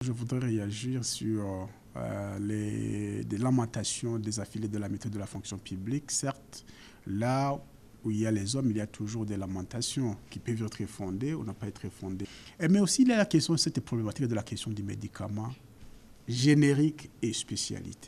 Je voudrais réagir sur les lamentations des affiliés de la méthode de la fonction publique. Certes, là où il y a les hommes, il y a toujours des lamentations qui peuvent être fondées ou ne pas être fondées. Mais aussi, il y a la question, cette problématique de la question du médicament générique et spécialité.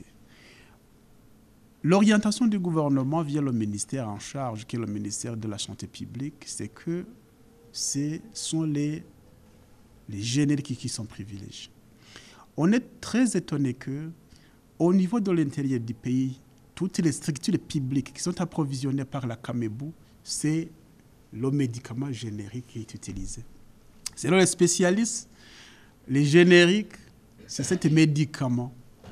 L'orientation du gouvernement via le ministère en charge, qui est le ministère de la Santé publique, c'est que ce sont les génériques qui sont privilégiés. On est très étonné qu'au niveau de l'intérieur du pays, toutes les structures publiques qui sont approvisionnées par la CAMEBU, c'est le médicament générique qui est utilisé. Selon les spécialistes, les génériques, c'est ce médicament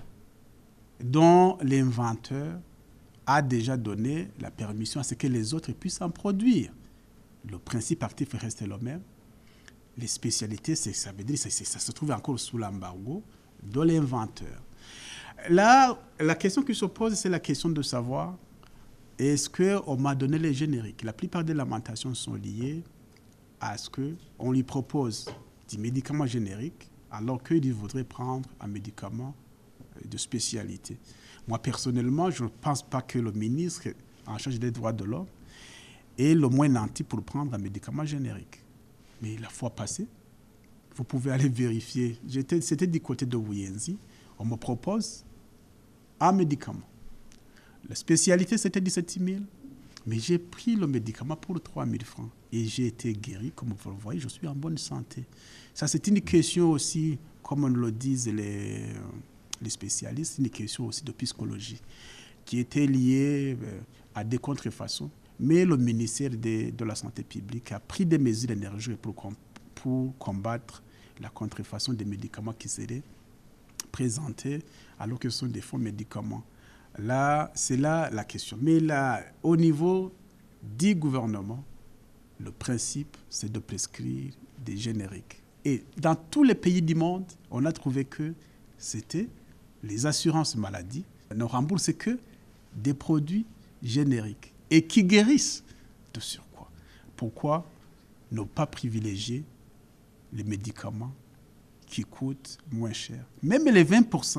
dont l'inventeur a déjà donné la permission à ce que les autres puissent en produire. Le principe actif reste le même. Les spécialités, ça veut dire que ça se trouve encore sous l'embargo de l'inventeur. Là, la question qui se pose, c'est la question de savoir est-ce qu'on m'a donné les génériques. La plupart des lamentations sont liées à ce qu'on lui propose des médicaments génériques alors qu'il voudrait prendre un médicament de spécialité. Moi, personnellement, je ne pense pas que le ministre en charge des droits de l'homme est le moins nanti pour prendre un médicament générique. Mais la fois passée, vous pouvez aller vérifier. C'était du côté de Wuyenzi. On me propose un médicament. La spécialité, c'était 17 000. Mais j'ai pris le médicament pour 3 000 francs. Et j'ai été guéri. Comme vous le voyez, je suis en bonne santé. Ça, c'est une question aussi, comme on le disent les spécialistes, une question aussi de psychologie qui était liée à des contrefaçons. Mais le ministère de la Santé publique a pris des mesures énergiques pour combattre la contrefaçon des médicaments qui seraient présentés alors que ce sont des faux médicaments. Là, c'est là la question. Mais là, au niveau du gouvernement, le principe, c'est de prescrire des génériques. Et dans tous les pays du monde, on a trouvé que c'était les assurances maladie ne remboursent que des produits génériques et qui guérissent de surcroît. Pourquoi ne pas privilégier les médicaments qui coûtent moins cher? Même les 20%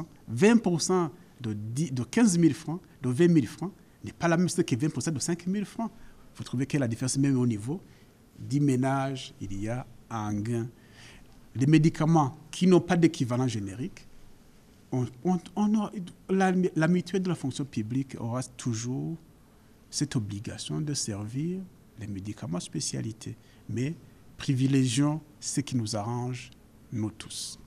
de 15 000 francs, de 20 000 francs, n'est pas la même chose que 20% de 5 000 francs. Vous trouvez que la différence, même au niveau du ménage, il y a un gain. Les médicaments qui n'ont pas d'équivalent générique, la mutuelle de la fonction publique aura toujours cette obligation de servir les médicaments spécialités. Mais privilégions ce qui nous arrange, nous tous.